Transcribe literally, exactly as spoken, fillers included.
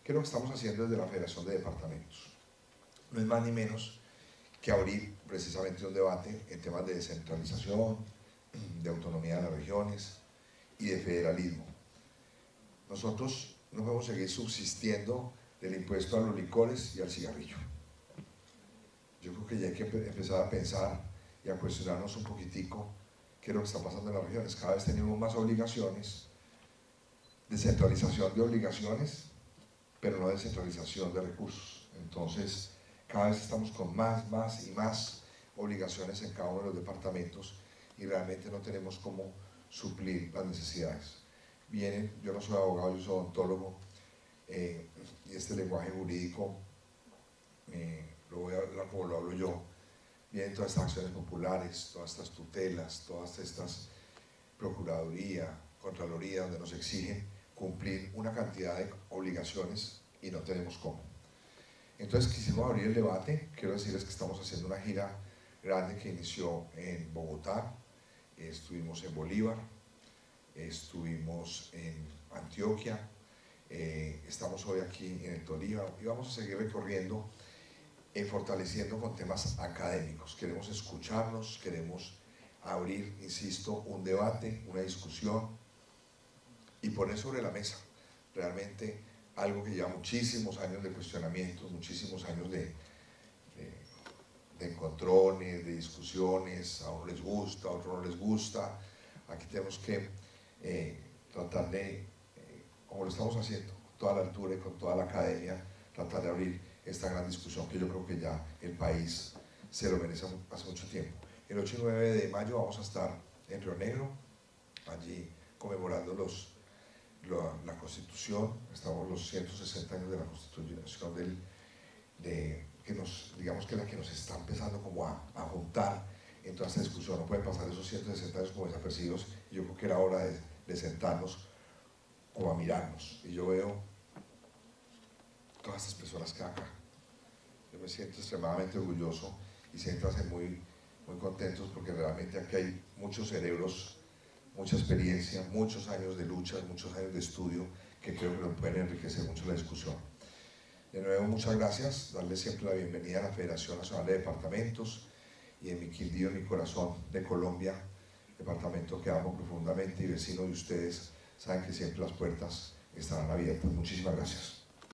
¿Qué es lo que estamos haciendo desde la Federación de Departamentos? No es más ni menos que abrir precisamente un debate en temas de descentralización, de autonomía de las regiones y de federalismo. Nosotros no podemos seguir subsistiendo del impuesto a los licores y al cigarrillo. Yo creo que ya hay que empezar a pensar y a cuestionarnos un poquitico qué es lo que está pasando en las regiones. Cada vez tenemos más obligaciones, descentralización de obligaciones, pero no descentralización de recursos. Entonces, cada vez estamos con más, más y más obligaciones en cada uno de los departamentos y realmente no tenemos cómo suplir las necesidades. Vienen, yo no soy abogado, yo soy odontólogo, eh, y este lenguaje jurídico eh, lo voy a hablar como lo hablo yo. Vienen todas estas acciones populares, todas estas tutelas, todas estas procuraduría, contraloría, donde nos exigen cumplir una cantidad de obligaciones y no tenemos cómo. Entonces quisimos abrir el debate. Quiero decirles que estamos haciendo una gira grande que inició en Bogotá, estuvimos en Bolívar, estuvimos en Antioquia, eh, estamos hoy aquí en el Tolima y vamos a seguir recorriendo, eh, fortaleciendo con temas académicos. Queremos escucharnos, queremos abrir, insisto, un debate, una discusión y poner sobre la mesa realmente algo que lleva muchísimos años de cuestionamientos, muchísimos años de, de, de encontrones, de discusiones. A uno les gusta, a otro no les gusta. Aquí tenemos que eh, tratar de, eh, como lo estamos haciendo, con toda la altura y con toda la academia, tratar de abrir esta gran discusión que yo creo que ya el país se lo merece hace mucho tiempo. El ocho y nueve de mayo vamos a estar en Río Negro, allí conmemorando los, la, la Constitución. Estamos los ciento sesenta años de la Constitución del, de, que nos, digamos que es la que nos está empezando como a, a juntar en toda esta discusión. No pueden pasar esos ciento sesenta años como desapercibidos, y yo creo que era hora de, de sentarnos como a mirarnos. Y yo veo todas estas personas que acá, yo me siento extremadamente orgulloso y siéntanse muy, muy contentos porque realmente aquí hay muchos cerebros, mucha experiencia, muchos años de lucha, muchos años de estudio que creo que nos pueden enriquecer mucho la discusión. De nuevo, muchas gracias, darles siempre la bienvenida a la Federación Nacional de Departamentos y en mi Quindío, en mi corazón de Colombia, departamento que amo profundamente y vecino de ustedes, saben que siempre las puertas estarán abiertas. Muchísimas gracias.